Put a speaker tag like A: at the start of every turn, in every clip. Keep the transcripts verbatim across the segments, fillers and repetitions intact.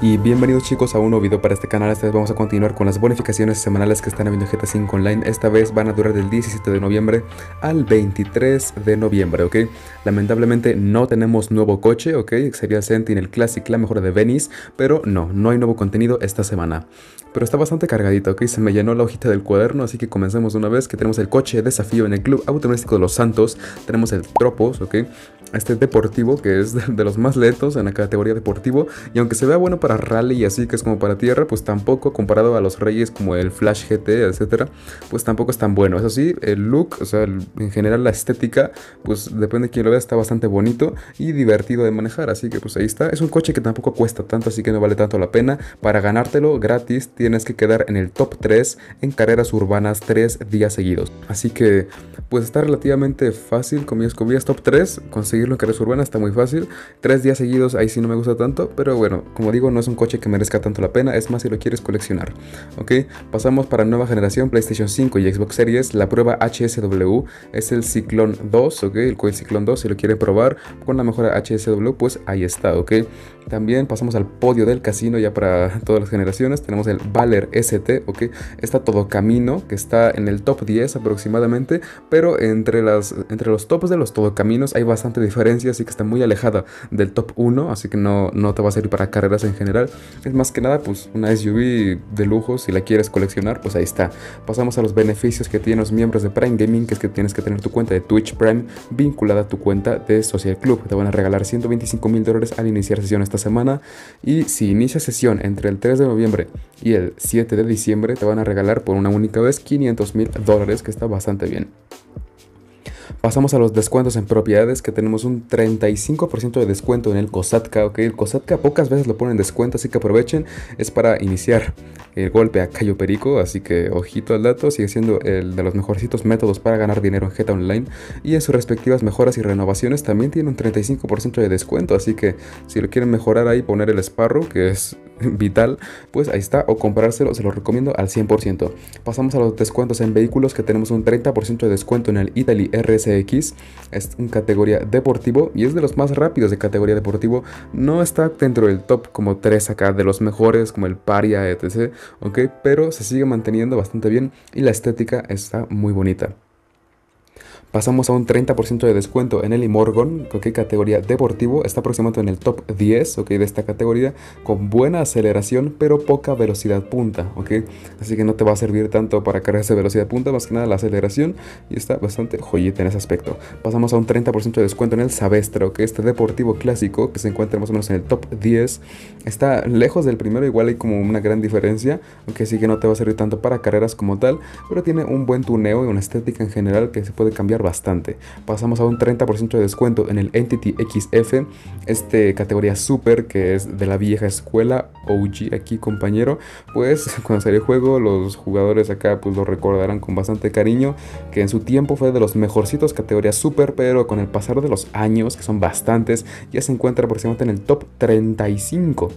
A: Y bienvenidos chicos a un nuevo video para este canal. Esta vez vamos a continuar con las bonificaciones semanales que están habiendo en G T A cinco Online. Esta vez van a durar del diecisiete de noviembre al veintitrés de noviembre, ¿ok? Lamentablemente no tenemos nuevo coche, ¿ok? Sería el Sentinel Classic, la mejora de Venice, pero no, no hay nuevo contenido esta semana. Pero está bastante cargadito, ¿ok? Se me llenó la hojita del cuaderno, así que comencemos de una vez. Que tenemos el coche desafío en el Club Automovilístico de Los Santos. Tenemos el Tropos, ¿ok? Este deportivo, que es de los más lentos en la categoría deportivo. Y aunque se vea bueno para rally y así, que es como para tierra, pues tampoco, comparado a los reyes como el Flash G T, etcétera, pues tampoco es tan bueno. Eso sí, el look, o sea, el, en general la estética, pues depende de quién lo vea, está bastante bonito y divertido de manejar. Así que pues ahí está. Es un coche que tampoco cuesta tanto, así que no vale tanto la pena. Para ganártelo gratis tienes que quedar en el top tres en carreras urbanas tres días seguidos. Así que pues está relativamente fácil, comillas, comillas, top tres, conseguirlo en carreras urbanas está muy fácil. tres días seguidos ahí sí no me gusta tanto, pero bueno, como digo, no es un coche que merezca tanto la pena, es más si lo quieres coleccionar. Ok, pasamos para nueva generación, PlayStation cinco y Xbox Series. La prueba H S W es el Cyclone dos, ok, el Coil Cyclone dos. Si lo quieren probar con la mejora H S W, pues ahí está, ok. También pasamos al podio del casino ya para todas las generaciones. Tenemos el Valer S T, ok, está todo camino, que está en el top diez aproximadamente, pero entre, las, entre los tops de los todocaminos hay bastante diferencia, así que está muy alejada del top uno, así que no, no te va a servir para carreras en general. Es más que nada pues una S U V de lujo, si la quieres coleccionar, pues ahí está. Pasamos a los beneficios que tienen los miembros de Prime Gaming, que es que tienes que tener tu cuenta de Twitch Prime vinculada a tu cuenta de Social Club. Te van a regalar ciento veinticinco mil dólares al iniciar sesión esta semana, y si inicias sesión entre el tres de noviembre y el siete de diciembre te van a regalar por una única vez quinientos mil dólares, que está bastante bien. Pasamos a los descuentos en propiedades, que tenemos un treinta y cinco por ciento de descuento en el Kosatka, ok. El Kosatka pocas veces lo ponen en descuento, así que aprovechen. Es para iniciar el golpe a Cayo Perico, así que ojito al dato. Sigue siendo el de los mejorcitos métodos para ganar dinero en G T A Online. Y en sus respectivas mejoras y renovaciones también tiene un treinta y cinco por ciento de descuento, así que si lo quieren mejorar ahí, poner el Sparrow, que es vital, pues ahí está, o comprárselo, se lo recomiendo al cien por ciento. Pasamos a los descuentos en vehículos, que tenemos un treinta por ciento de descuento en el Italy R S X. Es en categoría deportivo y es de los más rápidos de categoría deportivo. No está dentro del top como tres acá de los mejores como el Paria, etcétera, ok, pero se sigue manteniendo bastante bien y la estética está muy bonita. Pasamos a un treinta por ciento de descuento en el Imorgon, ok, categoría deportivo. Está aproximadamente en el top diez, ok, de esta categoría, con buena aceleración pero poca velocidad punta, ok. Así que no te va a servir tanto para carreras de velocidad punta, más que nada la aceleración, y está bastante joyita en ese aspecto. Pasamos a un treinta por ciento de descuento en el Savestra, ok, este deportivo clásico que se encuentra más o menos en el top diez. Está lejos del primero, igual hay como una gran diferencia, aunque sí que no te va a servir tanto para carreras como tal, pero tiene un buen tuneo y una estética en general que se puede cambiar bastante. Pasamos a un treinta por ciento de descuento en el Entity X F, este categoría super, que es de la vieja escuela, O G aquí compañero. Pues cuando salió el juego los jugadores acá pues lo recordarán con bastante cariño, que en su tiempo fue de los mejorcitos categoría super, pero con el pasar de los años, que son bastantes, ya se encuentra aproximadamente en el top treinta y cinco.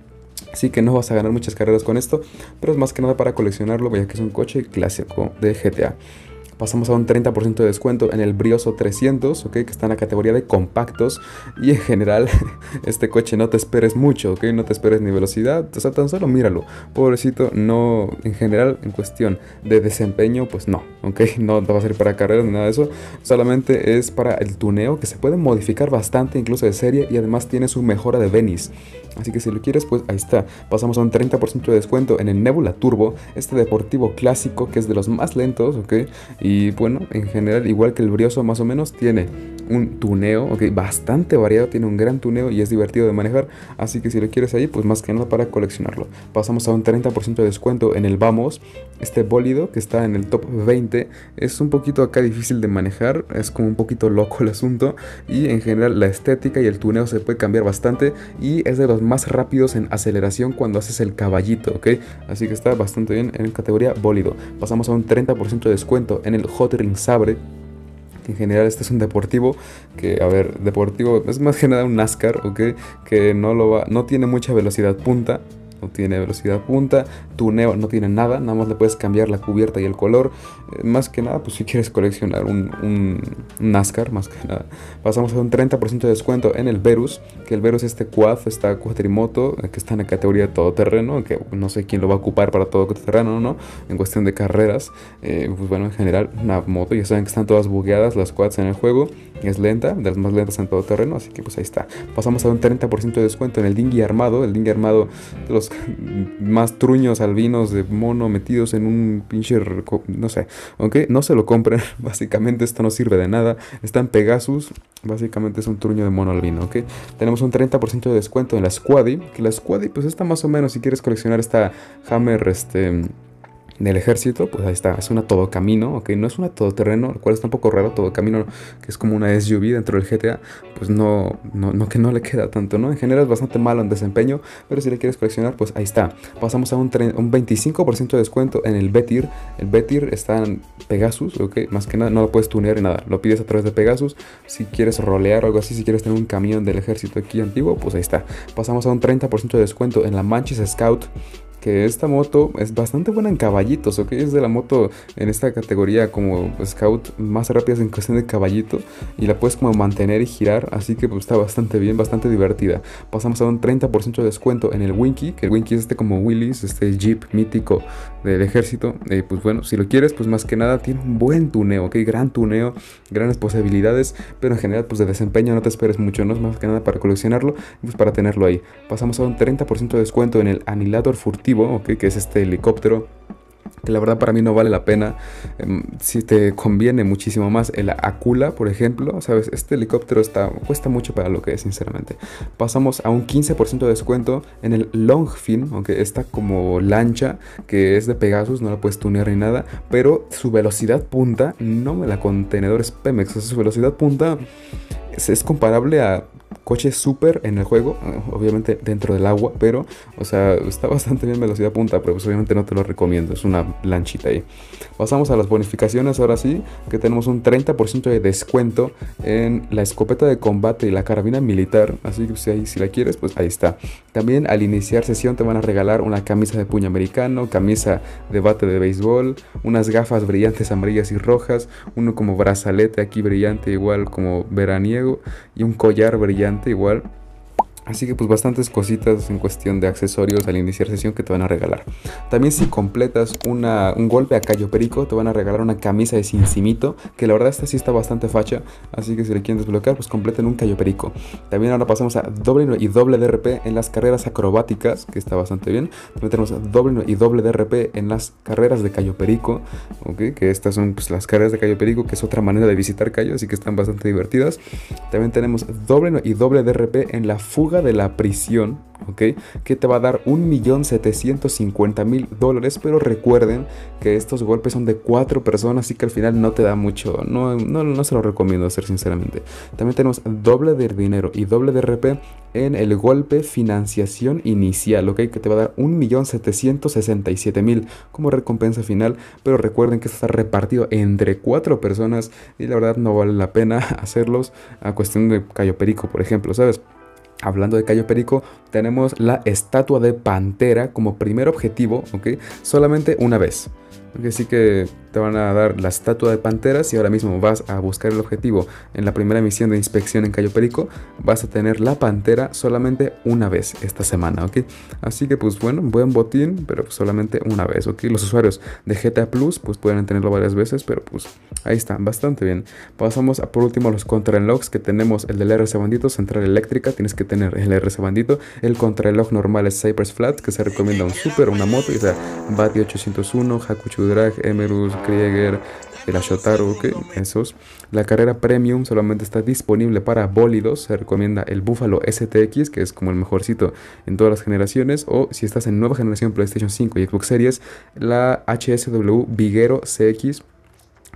A: Así que no vas a ganar muchas carreras con esto, pero es más que nada para coleccionarlo, ya que es un coche clásico de G T A. Pasamos a un treinta por ciento de descuento en el Brioso trescientos, ok, que está en la categoría de compactos. Y en general, este coche no te esperes mucho, ok, no te esperes ni velocidad, o sea, tan solo míralo. Pobrecito, no, en general, en cuestión de desempeño, pues no, ok, no te va a servir para carreras ni nada de eso. Solamente es para el tuneo, que se puede modificar bastante, incluso de serie, y además tiene su mejora de Venice. Así que si lo quieres, pues ahí está. Pasamos a un treinta por ciento de descuento en el Nebula Turbo, este deportivo clásico que es de los más lentos, ok. Y bueno, en general, igual que el Brioso más o menos, tiene un tuneo, ok, bastante variado, tiene un gran tuneo y es divertido de manejar. Así que si lo quieres ahí, pues más que nada para coleccionarlo. Pasamos a un treinta por ciento de descuento en el Vamos, este bólido que está en el top veinte. Es un poquito acá difícil de manejar, es como un poquito loco el asunto. Y en general la estética y el tuneo se puede cambiar bastante, y es de los más rápidos en aceleración cuando haces el caballito, ok. Así que está bastante bien en categoría bólido. Pasamos a un treinta por ciento de descuento en el Hot Ring Sabre. En general este es un deportivo que, a ver, deportivo es más que nada un NASCAR, ok, que no, lo va, no tiene mucha velocidad punta, no tiene velocidad punta, tuneo no tiene nada, nada más le puedes cambiar la cubierta y el color. Eh, más que nada, pues si quieres coleccionar un, un NASCAR, más que nada. Pasamos a un treinta por ciento de descuento en el Verus, que el Verus este quad, esta cuatrimoto, eh, que está en la categoría de todoterreno, que no sé quién lo va a ocupar para todo todoterreno, ¿no? En cuestión de carreras, eh, pues bueno, en general, una moto, ya saben que están todas bugueadas las quads en el juego, es lenta, de las más lentas en todoterreno, así que pues ahí está. Pasamos a un treinta por ciento de descuento en el dinghy armado, el dinghy armado de los más truños albinos de mono metidos en un pinche, no sé, ok, no se lo compren, básicamente esto no sirve de nada, está en Pegasus, básicamente es un truño de mono albino, ok. Tenemos un treinta por ciento de descuento en la Squaddy, que la Squaddy pues está más o menos, si quieres coleccionar esta Hammer, este... del ejército, pues ahí está, es una todo camino, ok, no es una todoterreno, lo cual está un poco raro, todo camino, que es como una S U V dentro del G T A, pues no, no, no que no le queda tanto, ¿no? En general es bastante malo en desempeño, pero si le quieres coleccionar, pues ahí está. Pasamos a un, un veinticinco por ciento de descuento en el Betir, el Betir está en Pegasus, ok, más que nada, no lo puedes tunear ni nada, lo pides a través de Pegasus, si quieres rolear o algo así, si quieres tener un camión del ejército aquí antiguo, pues ahí está. Pasamos a un treinta por ciento de descuento en la Manchis Scout, que esta moto es bastante buena en caballitos, ¿ok? Es de la moto en esta categoría como Scout más rápidas en cuestión de caballito y la puedes como mantener y girar, así que pues está bastante bien, bastante divertida. Pasamos a un treinta por ciento de descuento en el Winky, que el Winky es este como Willys, este Jeep mítico del ejército. Eh, pues bueno, si lo quieres, pues más que nada tiene un buen tuneo, ¿ok? Gran tuneo, grandes posibilidades, pero en general pues de desempeño no te esperes mucho, no es más que nada para coleccionarlo, pues para tenerlo ahí. Pasamos a un treinta por ciento de descuento en el Anilador Furtivo, okay, que es este helicóptero que la verdad para mí no vale la pena. Eh, si te conviene muchísimo más el Akula, por ejemplo, sabes, este helicóptero está, cuesta mucho para lo que es, sinceramente. Pasamos a un quince por ciento de descuento en el Longfin, aunque está como lancha, que es de Pegasus, no la puedes tunear ni nada, pero su velocidad punta, no me la contenedores Pemex, o sea, su velocidad punta es, es comparable a coche super en el juego, obviamente dentro del agua, pero, o sea, está bastante bien velocidad punta, pero pues obviamente no te lo recomiendo, es una lanchita ahí. Pasamos a las bonificaciones, ahora sí, que tenemos un treinta por ciento de descuento en la escopeta de combate y la carabina militar, así que si, ahí, si la quieres, pues ahí está. También al iniciar sesión te van a regalar una camisa de puño americano, camisa de bate de béisbol, unas gafas brillantes amarillas y rojas, uno como brazalete aquí brillante igual como veraniego y un collar brillante igual. Así que pues bastantes cositas en cuestión de accesorios al iniciar sesión que te van a regalar. También si completas una, un golpe a Cayo Perico te van a regalar una camisa de Cincimito, que la verdad esta sí está bastante facha, así que si le quieren desbloquear pues completen un Cayo Perico. También ahora pasamos a doble y doble D R P en las carreras acrobáticas, que está bastante bien. También tenemos doble y doble D R P en las carreras de Cayo Perico, ¿okay? Que estas son pues, las carreras de Cayo Perico, que es otra manera de visitar Cayo, así que están bastante divertidas. También tenemos doble y doble D R P en la fuga de la prisión, ¿ok? Que te va a dar un millón setecientos cincuenta mil dólares, pero recuerden que estos golpes son de cuatro personas, así que al final no te da mucho, no, no, no se lo recomiendo hacer sinceramente. También tenemos doble de dinero y doble de R P en el golpe financiación inicial, ¿ok? Que te va a dar un millón setecientos sesenta y siete mil como recompensa final, pero recuerden que esto está repartido entre cuatro personas y la verdad no vale la pena hacerlos a cuestión de Cayo Perico, por ejemplo, ¿sabes? Hablando de Cayo Perico, tenemos la estatua de Pantera como primer objetivo, ¿ok? Solamente una vez. Así que te van a dar la estatua de Pantera. Si ahora mismo vas a buscar el objetivo en la primera misión de inspección en Cayo Perico, vas a tener la Pantera solamente una vez esta semana, ¿ok? Así que pues bueno, buen botín, pero solamente una vez, ¿ok? Los usuarios de G T A Plus pues pueden tenerlo varias veces, pero pues ahí está, bastante bien. Pasamos a por último a los contrarrelojes, que tenemos el del R C Bandito, central eléctrica, tienes que tener el R C Bandito. El contrarreloj normal es Cypress Flat, que se recomienda un super, una moto, y sea Bati ochocientos uno, Hakuchu Drag, Emerus, Krieger, el Ashotaro, ok, esos. La carrera Premium solamente está disponible para bólidos, se recomienda el Buffalo S T X, que es como el mejorcito en todas las generaciones, o si estás en nueva generación PlayStation cinco y Xbox Series, la H S W Viguero C X,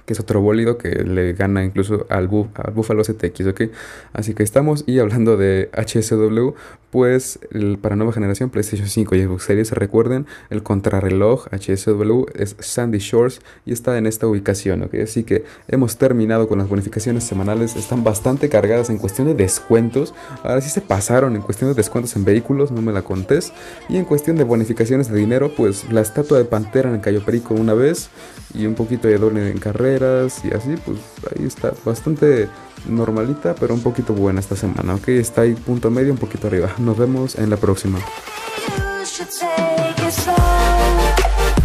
A: que es otro bólido que le gana incluso al, Bu al Buffalo Z X, ¿ok? Así que estamos, y hablando de H S W, pues el, para nueva generación, PlayStation cinco y Xbox Series, recuerden, el contrarreloj H S W es Sandy Shores y está en esta ubicación, ¿ok? Así que hemos terminado con las bonificaciones semanales, están bastante cargadas en cuestión de descuentos. Ahora sí se pasaron en cuestión de descuentos en vehículos, no me la contés. Y en cuestión de bonificaciones de dinero, pues la estatua de Pantera en el Cayo Perico una vez, y un poquito de doble en carreras y así, pues ahí está, bastante normalita, pero un poquito buena esta semana, ok, está ahí punto medio, un poquito arriba. Nos vemos en la próxima.
B: You should take it slow.